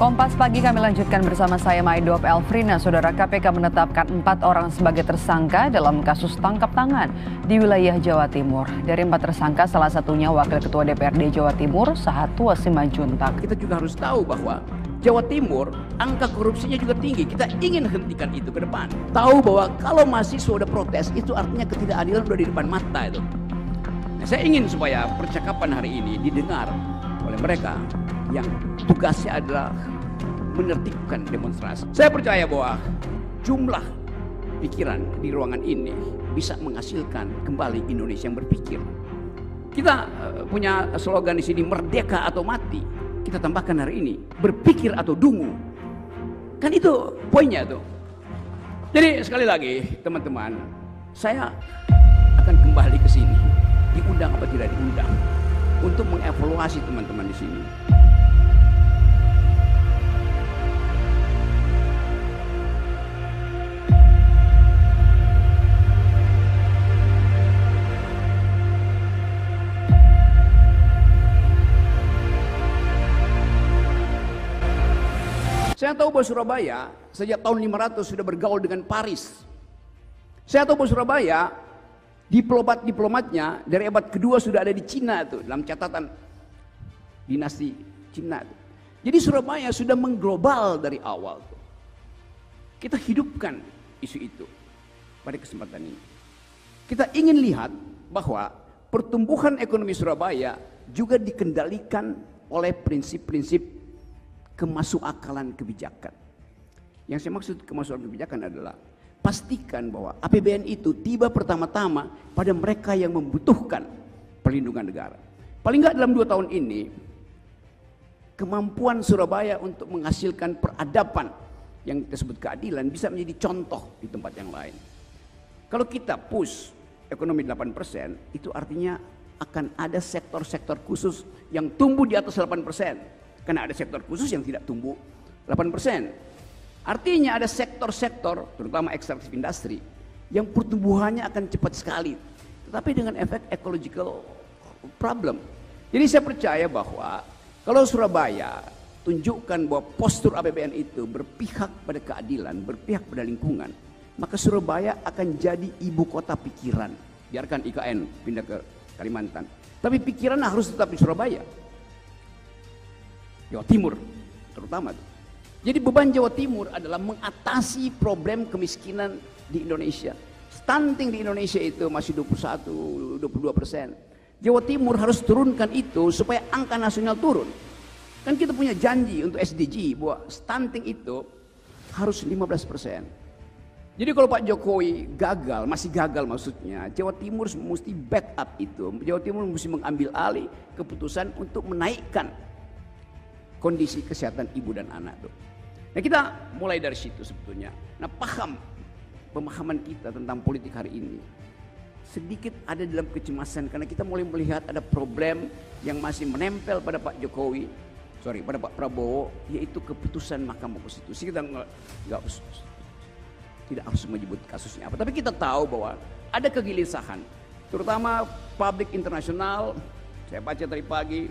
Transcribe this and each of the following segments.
Kompas Pagi kami lanjutkan bersama saya Maidop Elfrina. Saudara, KPK menetapkan 4 orang sebagai tersangka dalam kasus tangkap tangan di wilayah Jawa Timur. Dari 4 tersangka, salah satunya Wakil Ketua DPRD Jawa Timur, Sahatwa Simanjuntak. Kita juga harus tahu bahwa Jawa Timur angka korupsinya juga tinggi. Kita ingin hentikan itu ke depan. Tahu bahwa kalau mahasiswa udah protes, itu artinya ketidakadilan udah di depan mata itu. Nah, saya ingin supaya percakapan hari ini didengar oleh mereka yang tugasnya adalah menertibkan demonstrasi. Saya percaya bahwa jumlah pikiran di ruangan ini bisa menghasilkan kembali Indonesia yang berpikir. Kita punya slogan di sini, merdeka atau mati. Kita tambahkan hari ini, berpikir atau dungu. Kan itu poinnya tuh. Jadi sekali lagi teman-teman, saya akan kembali ke sini, diundang apa tidak diundang, untuk mengevaluasi teman-teman di sini. Saya tahu bahwa Surabaya sejak tahun 500 sudah bergaul dengan Paris. Saya tahu bahwa Surabaya diplomat-diplomatnya dari abad kedua sudah ada di Cina tuh, dalam catatan dinasti Cina tuh. Jadi Surabaya sudah mengglobal dari awal tuh. Kita hidupkan isu itu pada kesempatan ini. Kita ingin lihat bahwa pertumbuhan ekonomi Surabaya juga dikendalikan oleh prinsip-prinsip kemasukakalan kebijakan. Yang saya maksud kemasukan kebijakan adalah pastikan bahwa APBN itu tiba pertama-tama pada mereka yang membutuhkan perlindungan negara. Paling nggak dalam 2 tahun ini, kemampuan Surabaya untuk menghasilkan peradaban yang kita sebut keadilan bisa menjadi contoh di tempat yang lain. Kalau kita push ekonomi 8%, itu artinya akan ada sektor-sektor khusus yang tumbuh di atas 8%. Karena ada sektor khusus yang tidak tumbuh 8%. Artinya ada sektor-sektor, terutama ekstraktif industri, yang pertumbuhannya akan cepat sekali. Tetapi dengan efek ecological problem. Jadi saya percaya bahwa kalau Surabaya tunjukkan bahwa postur APBN itu berpihak pada keadilan, berpihak pada lingkungan, maka Surabaya akan jadi ibu kota pikiran. Biarkan IKN pindah ke Kalimantan. Tapi pikiran harus tetap di Surabaya. Jawa Timur terutama. Jadi beban Jawa Timur adalah mengatasi problem kemiskinan di Indonesia. Stunting di Indonesia itu masih 21-22%. Jawa Timur harus turunkan itu supaya angka nasional turun. Kan kita punya janji untuk SDG bahwa stunting itu harus 15%. Jadi kalau Pak Jokowi gagal, masih gagal maksudnya, Jawa Timur mesti backup itu. Jawa Timur mesti mengambil alih keputusan untuk menaikkan kondisi kesehatan ibu dan anak tuh. Nah, kita mulai dari situ sebetulnya. Nah, pemahaman kita tentang politik hari ini sedikit ada dalam kecemasan karena kita mulai melihat ada problem yang masih menempel pada Pak Jokowi, pada Pak Prabowo, yaitu keputusan Mahkamah Konstitusi. Kita tidak harus menyebut kasusnya apa, tapi kita tahu bahwa ada kegelisahan, terutama publik internasional. Saya baca tadi pagi,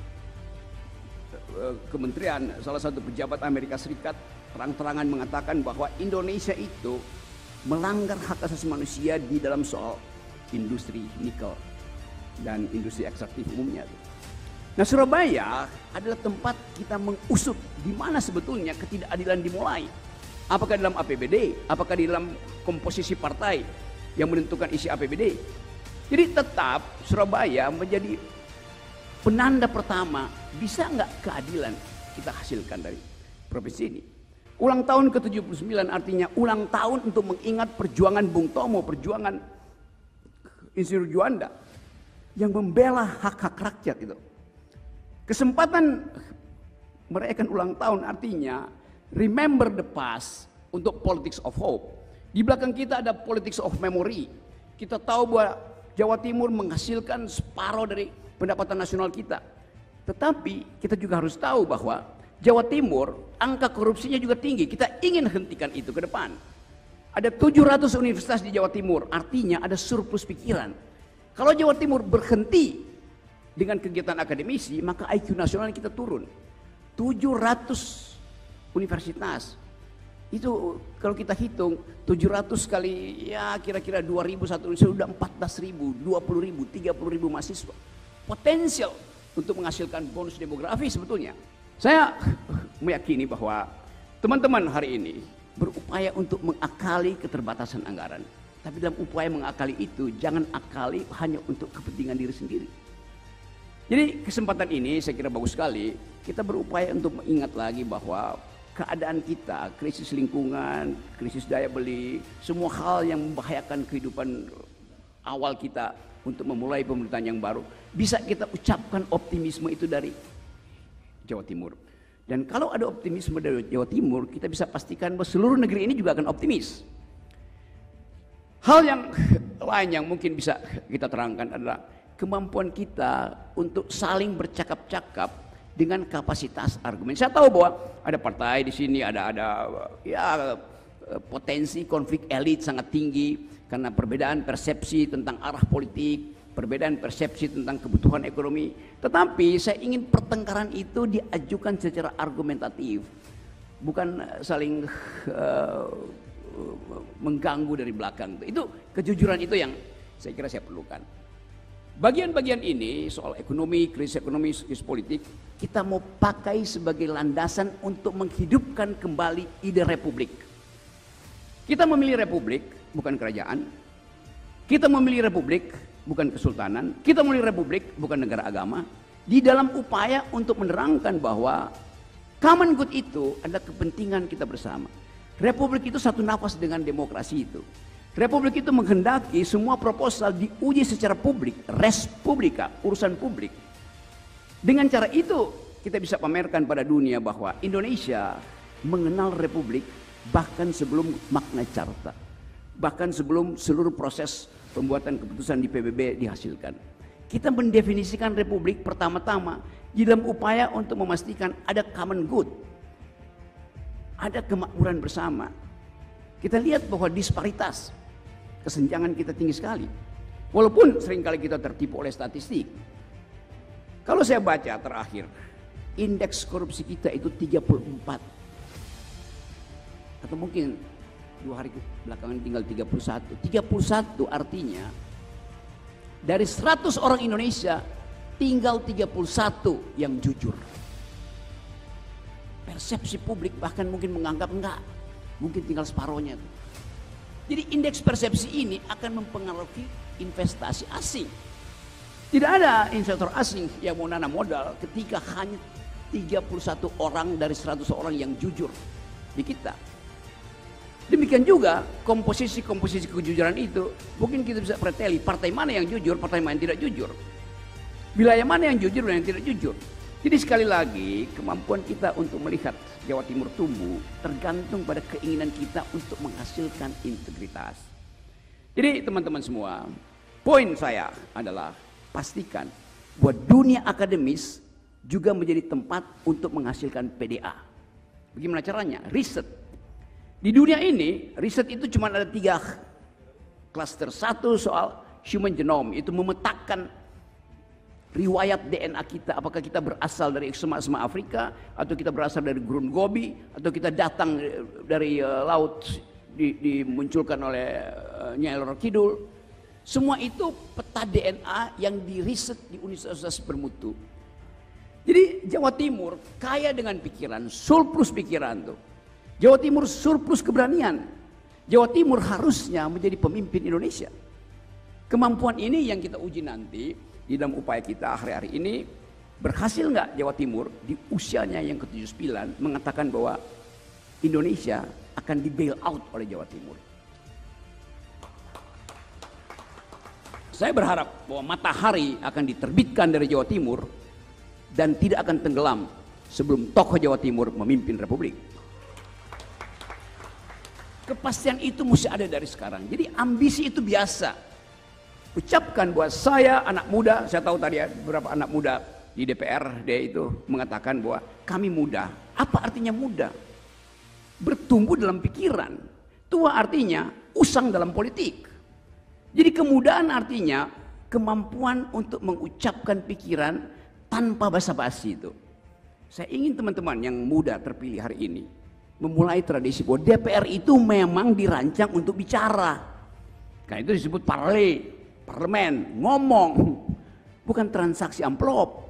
kementerian salah satu pejabat Amerika Serikat terang-terangan mengatakan bahwa Indonesia itu melanggar hak asasi manusia di dalam soal industri nikel dan industri ekstraktif umumnya. Nah, Surabaya adalah tempat kita mengusut di mana sebetulnya ketidakadilan dimulai. Apakah dalam APBD, apakah di dalam komposisi partai yang menentukan isi APBD. Jadi tetap Surabaya menjadi penanda pertama, bisa nggak keadilan kita hasilkan dari provinsi ini. Ulang tahun ke-79 artinya ulang tahun untuk mengingat perjuangan Bung Tomo, perjuangan Insinyur Juanda yang membela hak-hak rakyat itu. Kesempatan merayakan ulang tahun artinya remember the past untuk politics of hope. Di belakang kita ada politics of memory. Kita tahu bahwa Jawa Timur menghasilkan separuh dari pendapatan nasional kita. Tetapi kita juga harus tahu bahwa Jawa Timur angka korupsinya juga tinggi. Kita ingin hentikan itu ke depan. Ada 700 universitas di Jawa Timur, artinya ada surplus pikiran. Kalau Jawa Timur berhenti dengan kegiatan akademisi, maka IQ nasional kita turun. 700 universitas. Itu kalau kita hitung 700 kali ya kira-kira 2.000 satu sudah 14.000, 20.000, 30.000 mahasiswa. Potensial untuk menghasilkan bonus demografi sebetulnya. Saya meyakini bahwa teman-teman hari ini berupaya untuk mengakali keterbatasan anggaran. Tapi dalam upaya mengakali itu jangan akali hanya untuk kepentingan diri sendiri. Jadi kesempatan ini saya kira bagus sekali kita berupaya untuk mengingat lagi bahwa keadaan kita, krisis lingkungan, krisis daya beli, semua hal yang membahayakan kehidupan awal kita untuk memulai pemerintahan yang baru, bisa kita ucapkan optimisme itu dari Jawa Timur. Dan kalau ada optimisme dari Jawa Timur, kita bisa pastikan bahwa seluruh negeri ini juga akan optimis. Hal yang lain yang mungkin bisa kita terangkan adalah kemampuan kita untuk saling bercakap-cakap dengan kapasitas argumen. Saya tahu bahwa ada partai di sini, ada ya potensi konflik elit sangat tinggi karena perbedaan persepsi tentang arah politik, perbedaan persepsi tentang kebutuhan ekonomi. Tetapi saya ingin pertengkaran itu diajukan secara argumentatif, bukan saling mengganggu dari belakang. Itu kejujuran itu yang saya kira saya perlukan. Bagian-bagian ini soal ekonomi, krisis politik, kita mau pakai sebagai landasan untuk menghidupkan kembali ide republik. Kita memilih republik, bukan kerajaan. Kita memilih republik, bukan kesultanan. Kita memilih republik, bukan negara agama. Di dalam upaya untuk menerangkan bahwa common good itu adalah kepentingan kita bersama. Republik itu satu nafas dengan demokrasi itu. Republik itu menghendaki semua proposal diuji secara publik, res publica, urusan publik. Dengan cara itu kita bisa pamerkan pada dunia bahwa Indonesia mengenal republik bahkan sebelum Magna Carta, bahkan sebelum seluruh proses pembuatan keputusan di PBB dihasilkan. Kita mendefinisikan republik pertama-tama di dalam upaya untuk memastikan ada common good, ada kemakmuran bersama. Kita lihat bahwa disparitas, kesenjangan kita tinggi sekali. Walaupun seringkali kita tertipu oleh statistik. Kalau saya baca terakhir, indeks korupsi kita itu 34. Atau mungkin 2 hari belakangan tinggal 31. 31 artinya dari 100 orang Indonesia tinggal 31 yang jujur. Persepsi publik bahkan mungkin menganggap enggak, mungkin tinggal separohnya. Jadi indeks persepsi ini akan mempengaruhi investasi asing. Tidak ada investor asing yang mau nanam modal ketika hanya 31 orang dari 100 orang yang jujur di kita. Demikian juga komposisi kejujuran itu mungkin kita bisa preteli partai mana yang jujur, partai mana yang tidak jujur. Wilayah mana yang jujur dan yang tidak jujur. Jadi sekali lagi kemampuan kita untuk melihat Jawa Timur tumbuh tergantung pada keinginan kita untuk menghasilkan integritas. Jadi teman-teman semua, poin saya adalah pastikan bahwa dunia akademis juga menjadi tempat untuk menghasilkan PDA. Bagaimana caranya? Riset. Di dunia ini riset itu cuma ada 3 klaster. Satu soal human genome, itu memetakan riwayat DNA kita, apakah kita berasal dari semak-semak Afrika, atau kita berasal dari gurun Gobi, atau kita datang dari laut dimunculkan oleh Nyai Loro Kidul. Semua itu peta DNA yang diriset di universitas bermutu. Jadi Jawa Timur kaya dengan pikiran, surplus pikiran tuh. Jawa Timur surplus keberanian. Jawa Timur harusnya menjadi pemimpin Indonesia. Kemampuan ini yang kita uji nanti di dalam upaya kita hari-hari ini. Berhasil nggak Jawa Timur di usianya yang ke-79 mengatakan bahwa Indonesia akan di bail out oleh Jawa Timur. Saya berharap bahwa matahari akan diterbitkan dari Jawa Timur dan tidak akan tenggelam sebelum tokoh Jawa Timur memimpin Republik. Kepastian itu mesti ada dari sekarang. Jadi ambisi itu biasa. Ucapkan bahwa saya anak muda, saya tahu tadi ya beberapa anak muda di DPR dia itu mengatakan bahwa kami muda. Apa artinya muda? Bertumbuh dalam pikiran. Tua artinya usang dalam politik. Jadi kemudaan artinya kemampuan untuk mengucapkan pikiran tanpa basa-basi itu. Saya ingin teman-teman yang muda terpilih hari ini memulai tradisi bahwa DPR itu memang dirancang untuk bicara. Karena itu disebut parlemen, ngomong, bukan transaksi amplop.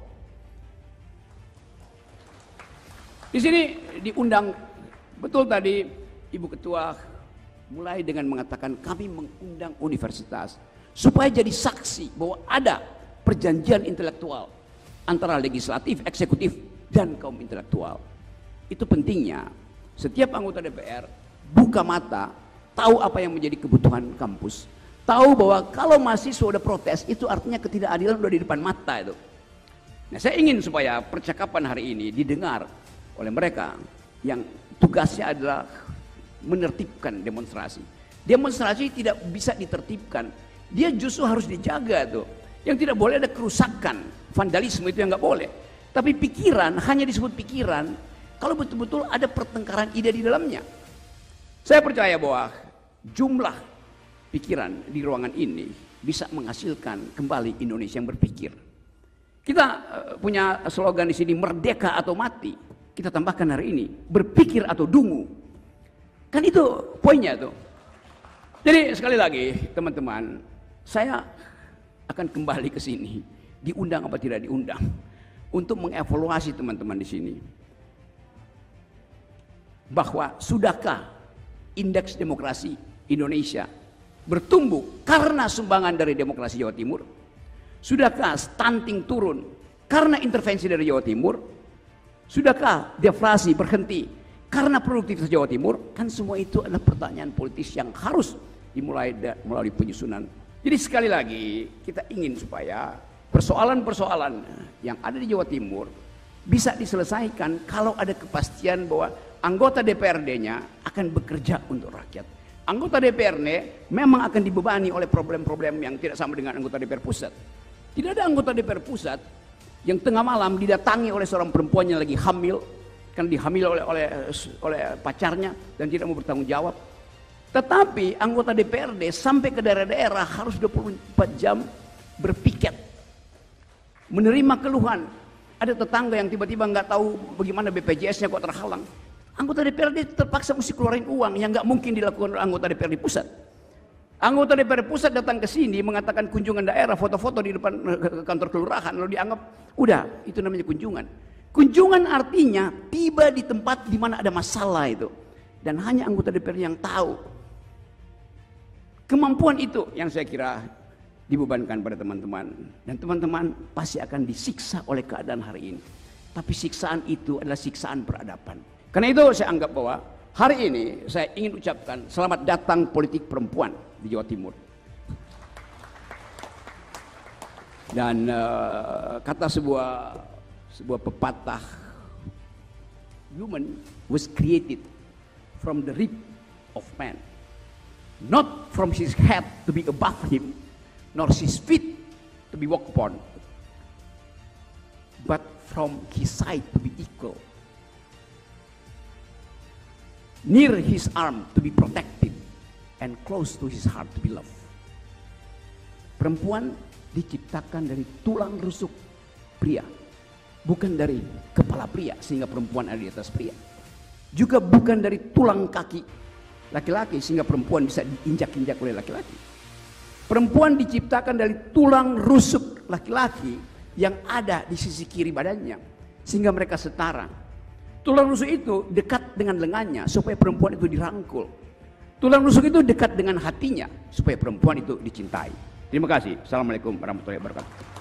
Di sini diundang, betul tadi Ibu Ketua mulai dengan mengatakan kami mengundang universitas supaya jadi saksi bahwa ada perjanjian intelektual antara legislatif, eksekutif, dan kaum intelektual. Itu pentingnya setiap anggota DPR buka mata, tahu apa yang menjadi kebutuhan kampus, tahu bahwa kalau mahasiswa udah protes itu artinya ketidakadilan udah di depan mata itu. Nah, saya ingin supaya percakapan hari ini didengar oleh mereka yang tugasnya adalah menertibkan demonstrasi. Demonstrasi tidak bisa ditertibkan, dia justru harus dijaga tuh. Yang tidak boleh ada kerusakan, vandalisme itu yang nggak boleh. Tapi pikiran hanya disebut pikiran kalau betul-betul ada pertengkaran ide di dalamnya. Saya percaya bahwa jumlah pikiran di ruangan ini bisa menghasilkan kembali Indonesia yang berpikir. Kita punya slogan di sini, merdeka atau mati. Kita tambahkan hari ini, berpikir atau dungu. Kan itu poinnya tuh. Jadi sekali lagi teman-teman, saya akan kembali ke sini, diundang apa tidak diundang, untuk mengevaluasi teman-teman di sini. Bahwa sudahkah indeks demokrasi Indonesia bertumbuh karena sumbangan dari demokrasi Jawa Timur? Sudahkah stunting turun karena intervensi dari Jawa Timur? Sudahkah deflasi berhenti karena produktivitas Jawa Timur? Kan semua itu adalah pertanyaan politis yang harus dimulai melalui penyusunan. Jadi sekali lagi kita ingin supaya persoalan-persoalan yang ada di Jawa Timur bisa diselesaikan kalau ada kepastian bahwa anggota DPRD-nya akan bekerja untuk rakyat. Anggota DPRD memang akan dibebani oleh problem-problem yang tidak sama dengan anggota DPR pusat. Tidak ada anggota DPR pusat yang tengah malam didatangi oleh seorang perempuan yang lagi hamil, karena dihamil oleh pacarnya dan tidak mau bertanggung jawab. Tetapi anggota DPRD sampai ke daerah-daerah harus 24 jam berpiket, menerima keluhan. Ada tetangga yang tiba-tiba nggak tahu bagaimana BPJS-nya kok terhalang. Anggota DPRD terpaksa mesti keluarin uang yang nggak mungkin dilakukan oleh anggota DPRD pusat. Anggota DPR pusat datang ke sini mengatakan kunjungan daerah, foto-foto di depan kantor kelurahan, lalu dianggap udah itu namanya kunjungan. Kunjungan artinya tiba di tempat di mana ada masalah itu, dan hanya anggota DPR yang tahu. Kemampuan itu yang saya kira dibebankan pada teman-teman, dan teman-teman pasti akan disiksa oleh keadaan hari ini. Tapi siksaan itu adalah siksaan peradaban. Karena itu saya anggap bahwa hari ini saya ingin ucapkan selamat datang politik perempuan di Jawa Timur. Dan kata sebuah pepatah, woman was created from the rib of man, not from his head to be above him, nor his feet to be walked upon, but from his side to be equal, near his arm to be protected, and close to his heart to be loved. Perempuan diciptakan dari tulang rusuk pria, bukan dari kepala pria sehingga perempuan ada di atas pria. Juga bukan dari tulang kaki laki-laki sehingga perempuan bisa diinjak-injak oleh laki-laki. Perempuan diciptakan dari tulang rusuk laki-laki yang ada di sisi kiri badannya sehingga mereka setara. Tulang rusuk itu dekat dengan lengannya supaya perempuan itu dirangkul. Tulang rusuk itu dekat dengan hatinya supaya perempuan itu dicintai. Terima kasih. Assalamualaikum warahmatullahi wabarakatuh.